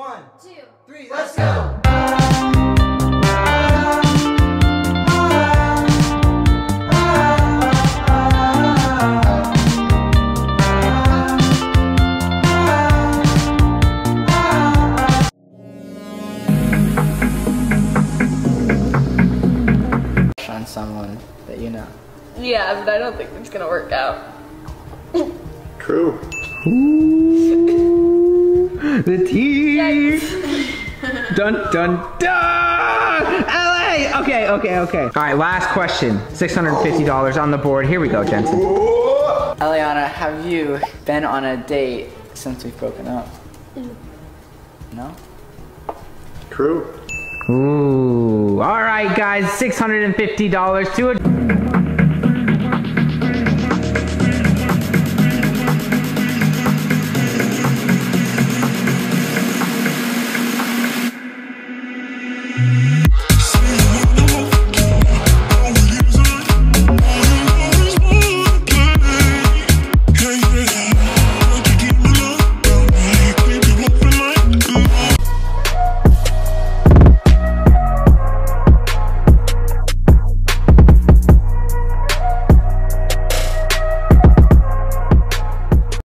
1, 2, 3, let's go! On someone that you know. Yeah, but I don't think it's gonna work out. True. The tea. Dun dun dun. LA. Okay. All right, last question. $650 on the board. Here we go, Jensen. Elliana, have you been on a date since we've broken up? No? True. Ooh. All right, guys. $650 to a